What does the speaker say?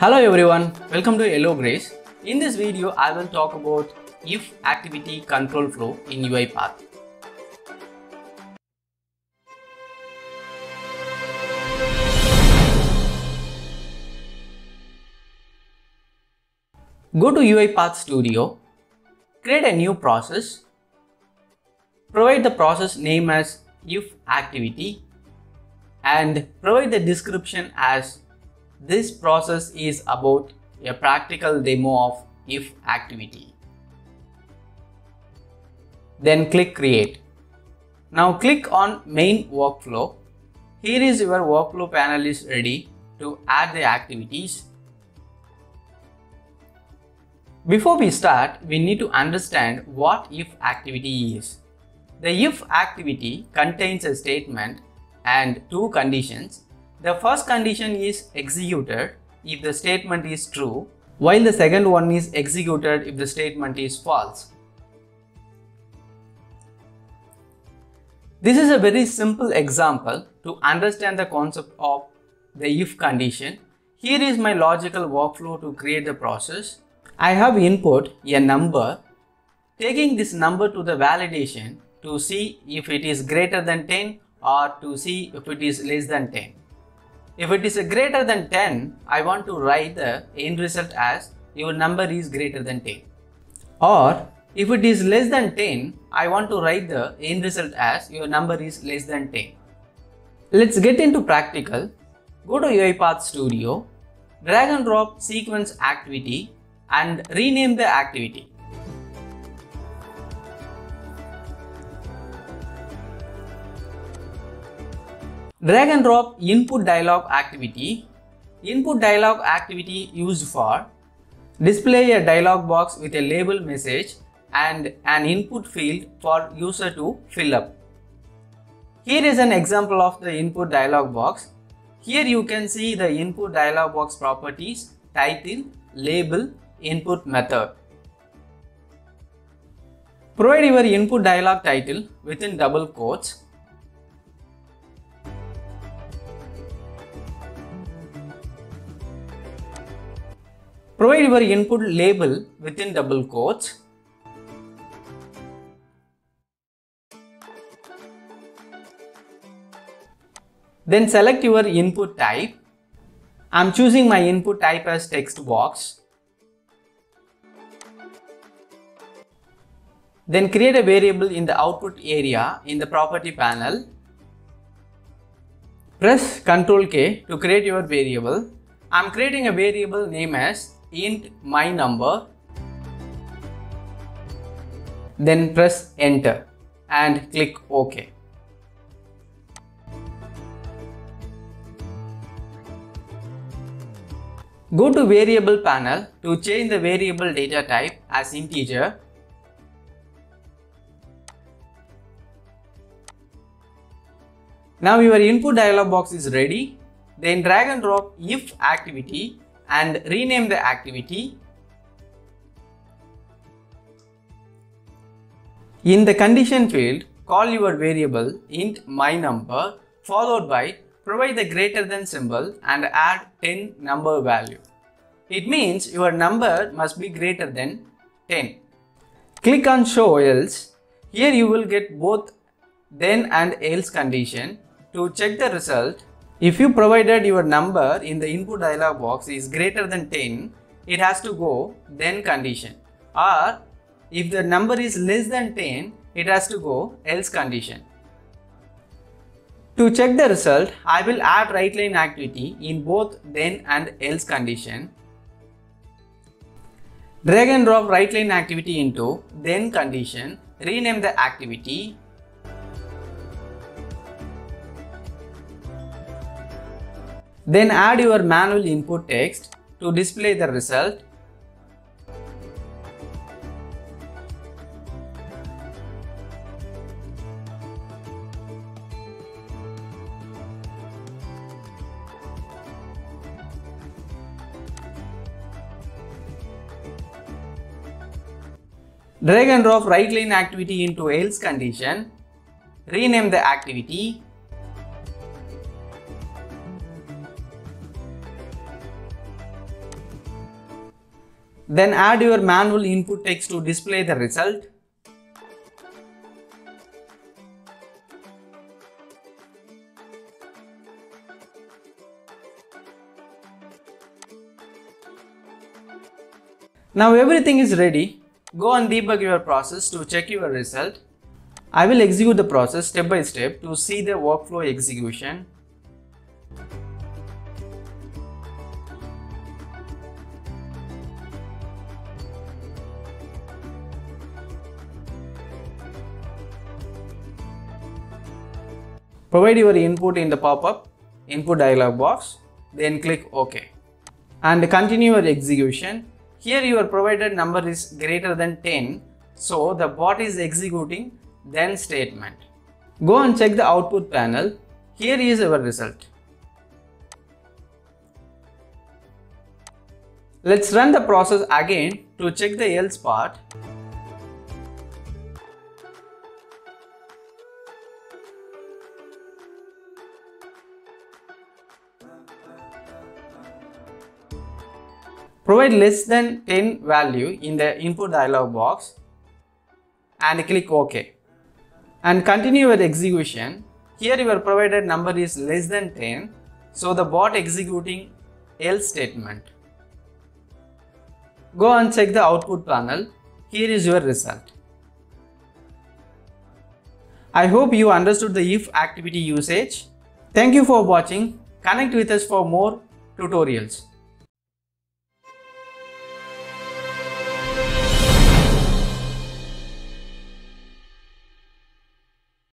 Hello everyone, welcome to Yellow Grace. In this video, I will talk about if activity control flow in UiPath. Go to UiPath Studio, create a new process, provide the process name as if activity and provide the description as this process is about a practical demo of if activity. Then click create. Now click on main workflow. Here is your workflow panel is ready to add the activities. Before we start, we need to understand what if activity is. The if activity contains a statement and two conditions. The first condition is executed if the statement is true, while the second one is executed if the statement is false. This is a very simple example to understand the concept of the if condition. Here is my logical workflow to create the process. I have input a number, taking this number to the validation to see if it is greater than 10 or to see if it is less than 10. If it is greater than 10, I want to write the end result as your number is greater than 10. Or if it is less than 10, I want to write the end result as your number is less than 10. Let's get into practical. Go to UiPath Studio, drag and drop sequence activity and rename the activity. Drag and drop input dialog activity. Input dialog activity used for display a dialog box with a label message and an input field for user to fill up. Here is an example of the input dialog box. Here you can see the input dialog box properties, title, label, input method. Provide your input dialog title within double quotes. Provide your input label within double quotes. Then select your input type. I am choosing my input type as text box. Then create a variable in the output area in the property panel. Press Ctrl K to create your variable. I am creating a variable name as int my number. Then press enter and click OK. Go to variable panel to change the variable data type as integer. Now your input dialog box is ready. Then drag and drop if activity and rename the activity. In the condition field, call your variable int my number followed by provide the greater than symbol and add 10 number value. It means your number must be greater than 10. Click on show else. Here you will get both then and else condition. To check the result, if you provided your number in the input dialog box is greater than 10, it has to go then condition. Or if the number is less than 10, it has to go else condition. To check the result, I will add write line activity in both then and else condition. Drag and drop write line activity into then condition, rename the activity. Then add your manual input text to display the result. Drag and drop write line activity into else condition. Rename the activity. Then add your manual input text to display the result. Now everything is ready. Go and debug your process to check your result. I will execute the process step by step to see the workflow execution. Provide your input in the pop-up input dialog box, then click OK and continue your execution. Here your provided number is greater than 10, so the bot is executing then statement. Go and check the output panel. Here is our result. Let's run the process again to check the else part. Provide less than 10 value in the input dialog box and click OK. And continue your execution. Here your provided number is less than 10, so the bot executing else statement. Go and check the output panel. Here is your result. I hope you understood the if activity usage. Thank you for watching. Connect with us for more tutorials.